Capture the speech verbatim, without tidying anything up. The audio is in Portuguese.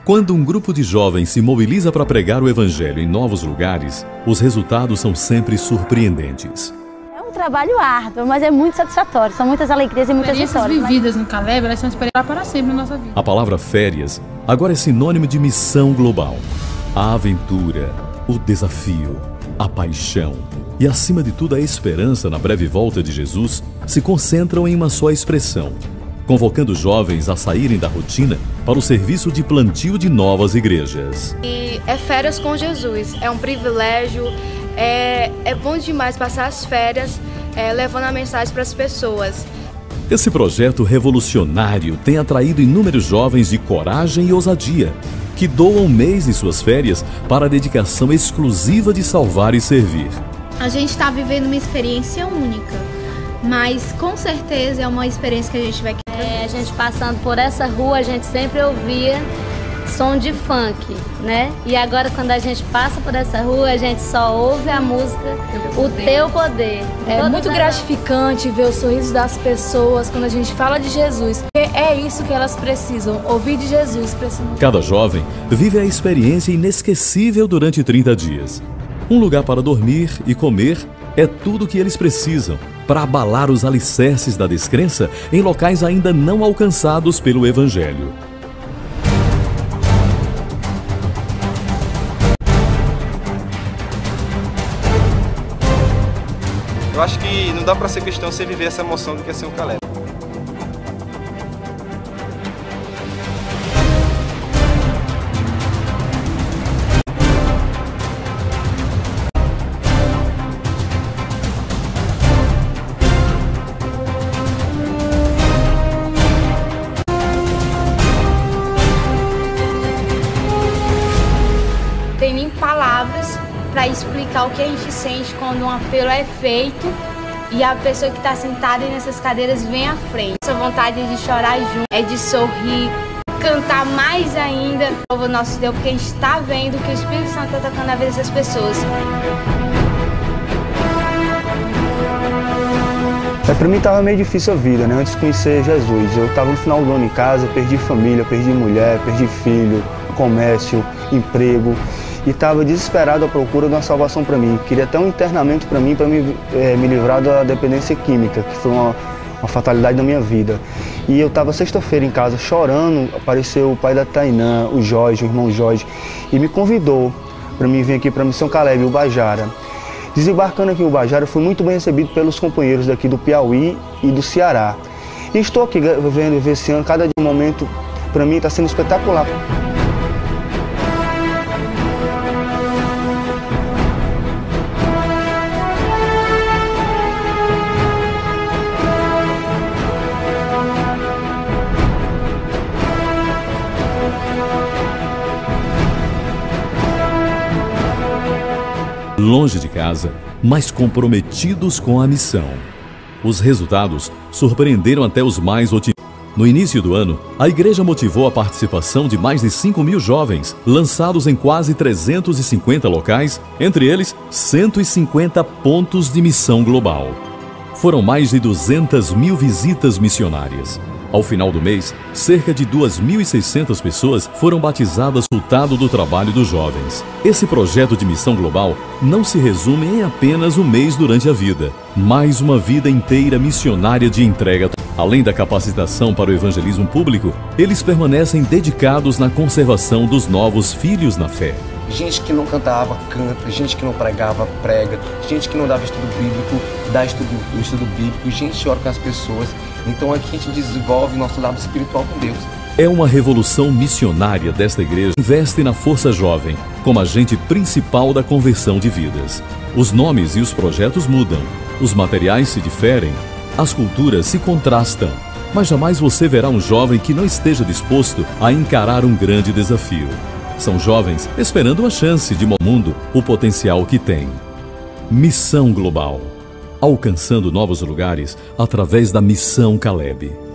Quando um grupo de jovens se mobiliza para pregar o Evangelho em novos lugares, os resultados são sempre surpreendentes. É um trabalho árduo, mas é muito satisfatório. São muitas alegrias e muitas vitórias. Experiências vividas no Caleb, elas são experiências para sempre na nossa vida. A palavra férias agora é sinônimo de missão global. A aventura, o desafio, a paixão e, acima de tudo, a esperança na breve volta de Jesus se concentram em uma só expressão, convocando jovens a saírem da rotina para o serviço de plantio de novas igrejas. E é férias com Jesus, é um privilégio, é, é bom demais passar as férias é, levando a mensagem para as pessoas. Esse projeto revolucionário tem atraído inúmeros jovens de coragem e ousadia, que doam um mês de suas férias para a dedicação exclusiva de salvar e servir. A gente está vivendo uma experiência única, mas com certeza é uma experiência que a gente vai querer. É, a gente passando por essa rua, a gente sempre ouvia som de funk, né? E agora quando a gente passa por essa rua, a gente só ouve a música O Teu Poder. É muito gratificante ver os sorrisos das pessoas quando a gente fala de Jesus. É isso que elas precisam, ouvir de Jesus. Cada jovem vive a experiência inesquecível durante trinta dias. Um lugar para dormir e comer é tudo o que eles precisam para abalar os alicerces da descrença em locais ainda não alcançados pelo Evangelho. Eu acho que não dá para ser cristão sem viver essa emoção do que é ser um Caleb. Tem nem palavras para explicar o que a gente sente quando um apelo é feito e a pessoa que está sentada nessas cadeiras vem à frente. Essa vontade de chorar junto, é de sorrir, cantar mais ainda o nosso Deus, porque a gente está vendo que o Espírito Santo está tocando na vida dessas pessoas. É, para mim estava meio difícil a vida, né? Antes de conhecer Jesus. Eu estava no final do ano em casa, perdi família, perdi mulher, perdi filho, comércio, emprego. E estava desesperado à procura de uma salvação para mim. Queria até um internamento para mim, para me, é, me livrar da dependência química, que foi uma, uma fatalidade da minha vida. E eu estava sexta-feira em casa chorando, apareceu o pai da Tainã, o Jorge, o irmão Jorge, e me convidou para mim vir aqui para a Missão Caleb, o Ubajara. Desembarcando aqui em Ubajara, fui muito bem recebido pelos companheiros daqui do Piauí e do Ceará. E estou aqui vendo esse ano, cada momento, para mim está sendo espetacular. Longe de casa, mas comprometidos com a missão. Os resultados surpreenderam até os mais otimistas. No início do ano, a igreja motivou a participação de mais de cinco mil jovens, lançados em quase trezentos e cinquenta locais, entre eles cento e cinquenta pontos de missão global. Foram mais de duzentas mil visitas missionárias. Ao final do mês, cerca de duas mil e seiscentas pessoas foram batizadas, resultado do trabalho dos jovens. Esse projeto de missão global não se resume em apenas um mês durante a vida, mas uma vida inteira missionária de entrega. Além da capacitação para o evangelismo público, eles permanecem dedicados na conservação dos novos filhos na fé. Gente que não cantava, canta. Gente que não pregava, prega. Gente que não dava estudo bíblico, dá estudo, estudo bíblico. Gente que ora com as pessoas. Então aqui a gente desenvolve nosso lado espiritual com Deus. É uma revolução missionária desta igreja que investe na força jovem como agente principal da conversão de vidas. Os nomes e os projetos mudam, os materiais se diferem, as culturas se contrastam, mas jamais você verá um jovem que não esteja disposto a encarar um grande desafio. São jovens esperando uma chance de mostrar ao mundo o potencial que tem. Missão Global. Alcançando novos lugares através da Missão Caleb.